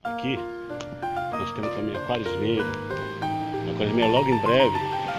Aqui nós temos também a quaresmeira. A quaresmeira logo em breve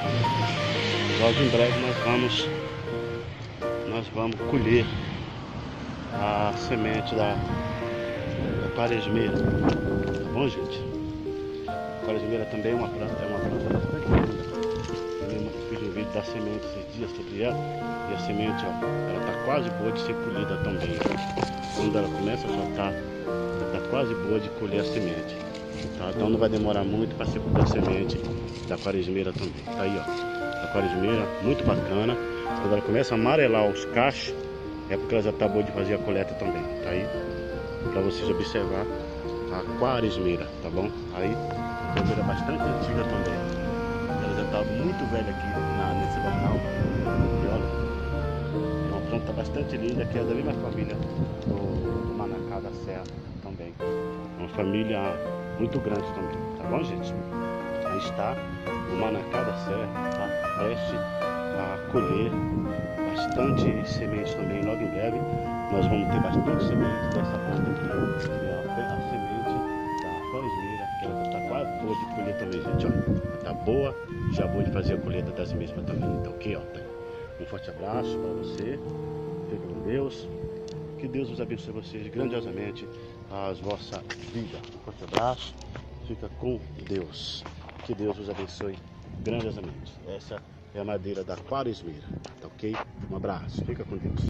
nós vamos colher a semente da quaresmeira, tá bom, gente? A quaresmeira também é uma planta bastante linda. Eu fiz um vídeo da semente esses dias sobre ela, e a semente, ó, ela tá quase boa de ser colhida também. Quando ela começa a soltar, ela tá quase boa de colher a semente, tá? Então não vai demorar muito para ser colher a semente da quaresmeira também. Tá aí, ó, a quaresmeira muito bacana. Quando ela começa a amarelar os cachos, é porque ela já tá boa de fazer a coleta também. Tá aí para vocês observar a quaresmeira, tá bom? Aí a quaresmeira é bastante antiga também. Ela já tá muito velha aqui nesse local. E olha, é uma planta bastante linda, que é da mesma família do Manacá da Serra também. É uma família muito grande também, tá bom, gente? Aí está o Manacá da Serra, tá prestes a colher bastante sementes também. Logo em breve nós vamos ter bastante sementes dessa planta aqui, que é a semente da quaresmeira, que ela está quase boa de colher também, gente. Olha, está boa, já boa de fazer a colheita das mesmas também. Então, ok, ó, tá. Um forte abraço para você, fique com Deus, que Deus os abençoe vocês grandiosamente, as vossas vidas. Um forte abraço, fica com Deus, que Deus os abençoe grandiosamente. Essa é a madeira da quaresmeira, tá ok? Um abraço, fica com Deus.